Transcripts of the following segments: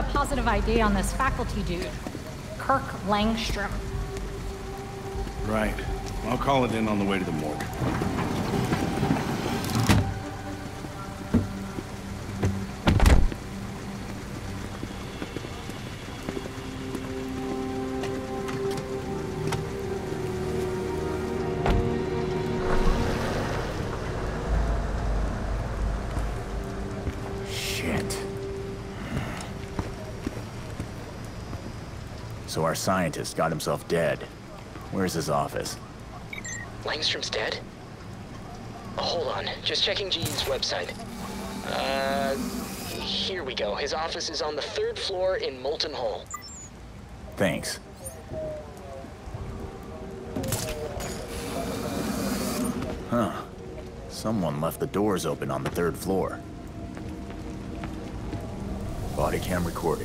a positive ID on this faculty dude, Kirk Langstrom. Right. I'll call it in on the way to the morgue. So our scientist got himself dead. Where's his office? Langstrom's dead? Oh, hold on. Just checking GE's website. Here we go. His office is on the 3rd floor in Molten Hall. Thanks. Huh. Someone left the doors open on the 3rd floor. Body cam recording.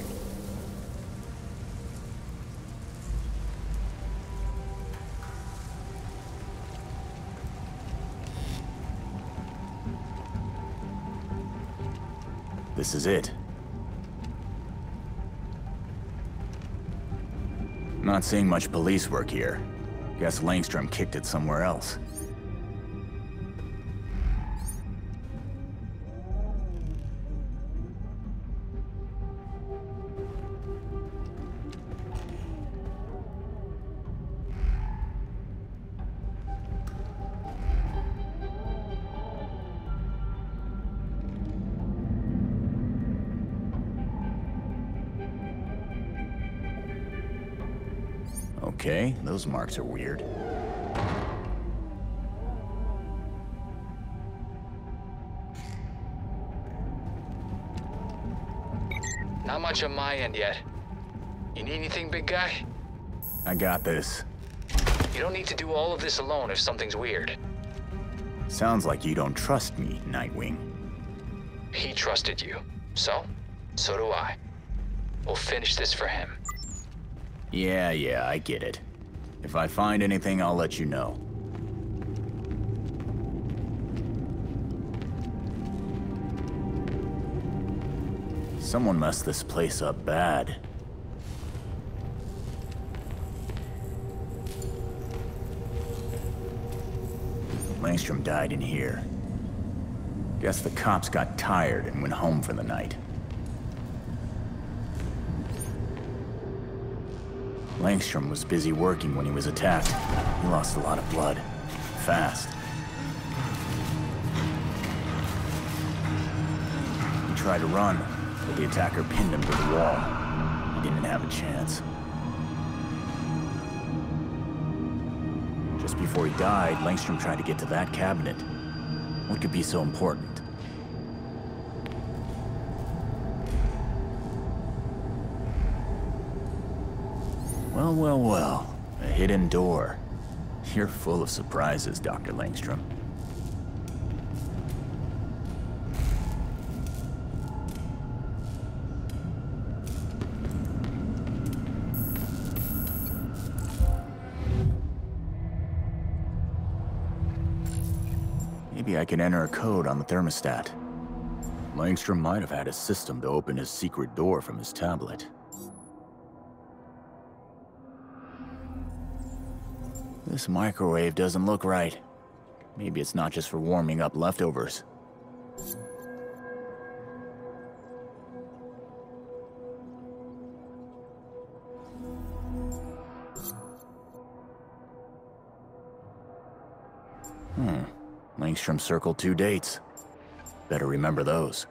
This is it. Not seeing much police work here. Guess Langstrom kicked it somewhere else. Okay, those marks are weird. Not much on my end yet. You need anything, big guy? I got this. You don't need to do all of this alone if something's weird. Sounds like you don't trust me, Nightwing. He trusted you. So do I. We'll finish this for him. Yeah, I get it. If I find anything, I'll let you know. Someone messed this place up bad. Langstrom died in here. Guess the cops got tired and went home for the night. Langstrom was busy working when he was attacked. He lost a lot of blood. Fast. He tried to run, but the attacker pinned him to the wall. He didn't have a chance. Just before he died, Langstrom tried to get to that cabinet. What could be so important? Well. A hidden door. You're full of surprises, Dr. Langstrom. Maybe I can enter a code on the thermostat. Langstrom might have had a system to open his secret door from his tablet. This microwave doesn't look right. Maybe it's not just for warming up leftovers. Langstrom circled 2 dates. Better remember those.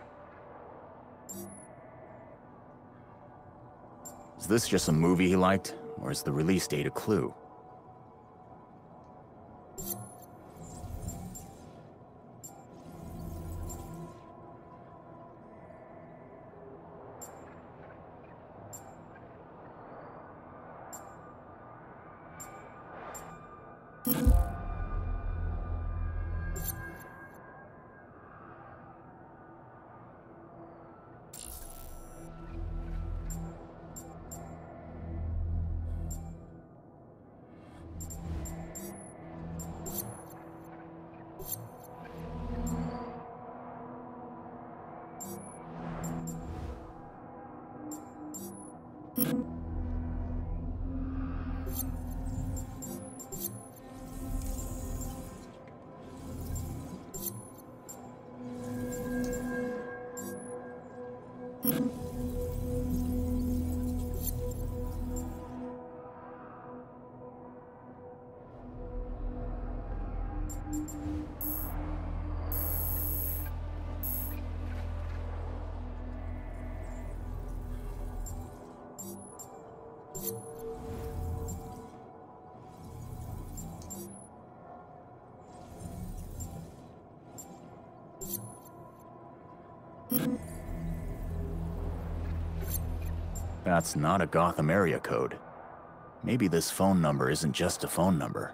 Is this just a movie he liked, or is the release date a clue? That's not a Gotham area code. Maybe this phone number isn't just a phone number.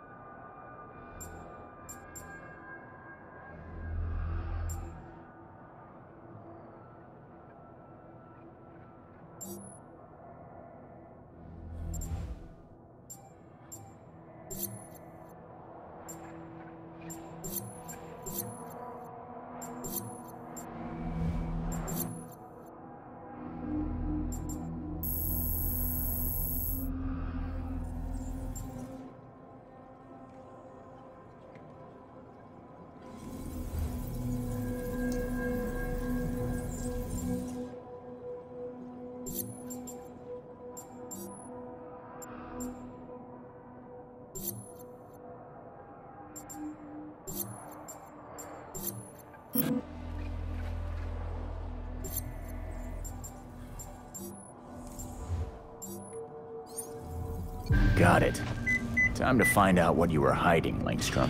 Got it. Time to find out what you were hiding, Langstrom.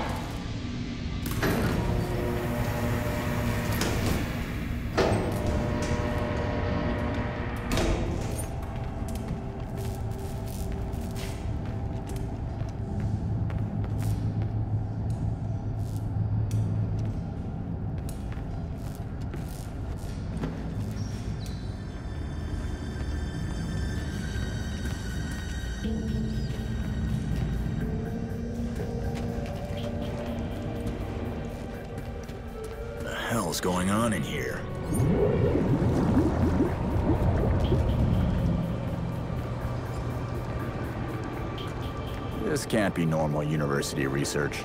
What's going on in here? This can't be normal university research.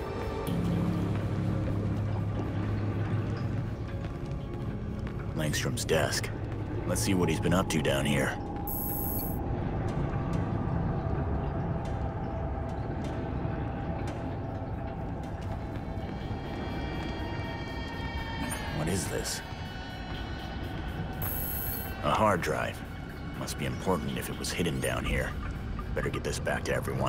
Langstrom's desk. Let's see what he's been up to down here. What is this? A hard drive. Must be important if it was hidden down here. Better get this back to everyone.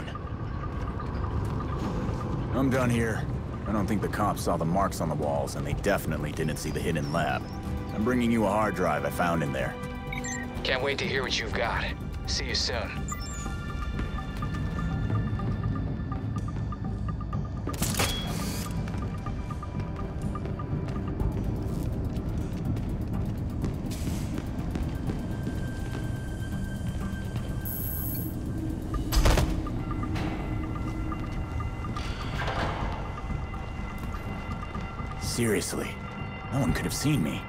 I'm done here. I don't think the cops saw the marks on the walls, and they definitely didn't see the hidden lab. I'm bringing you a hard drive I found in there. Can't wait to hear what you've got. See you soon. Seriously, no one could have seen me.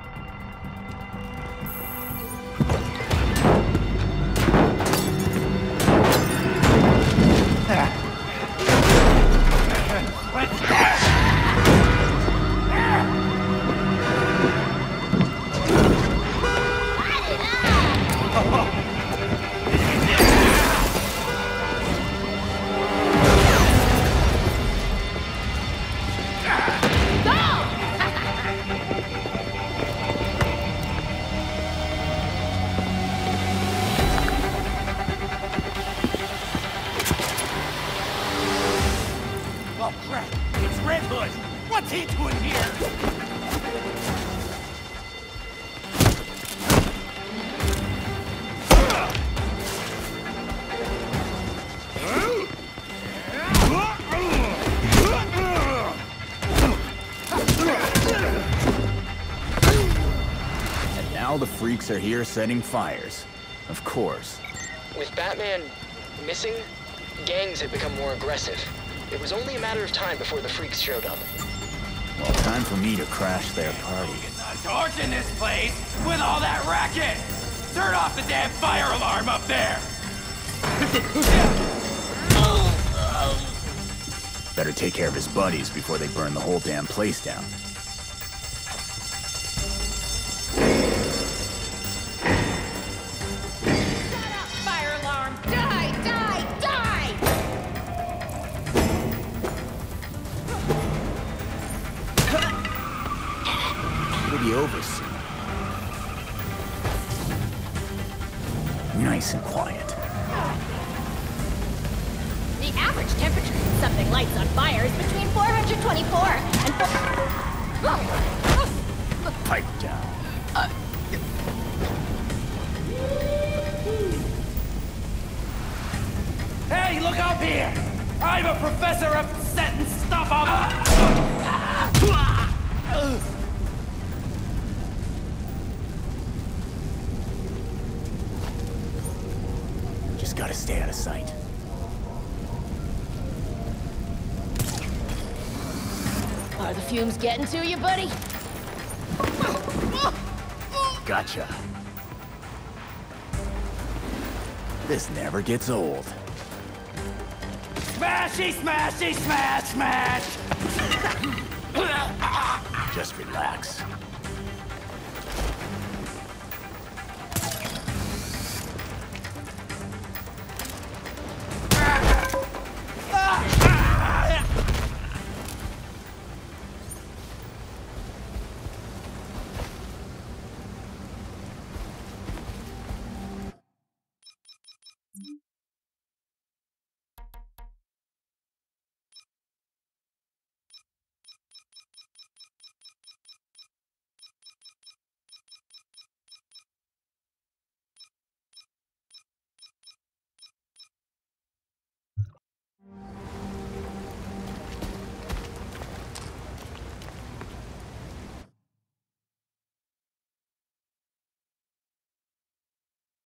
The freaks are here setting fires. Of course. With Batman missing, gangs had become more aggressive. It was only a matter of time before the freaks showed up. Well, time for me to crash their party. It's a torch in this place with all that racket! Turn off the damn fire alarm up there! Better take care of his buddies before they burn the whole damn place down. Shut up, fire alarm! Die, die, die! It'll be over soon. Nice and quiet. The average temperature when something lights on fire is between 424 and 4... Pipe down. Hey, look up here! I'm a professor of setting stuff up! Just gotta stay out of sight. Are the fumes getting to you, buddy? Gotcha. This never gets old. Smashy, smashy, smash, smash! Just relax.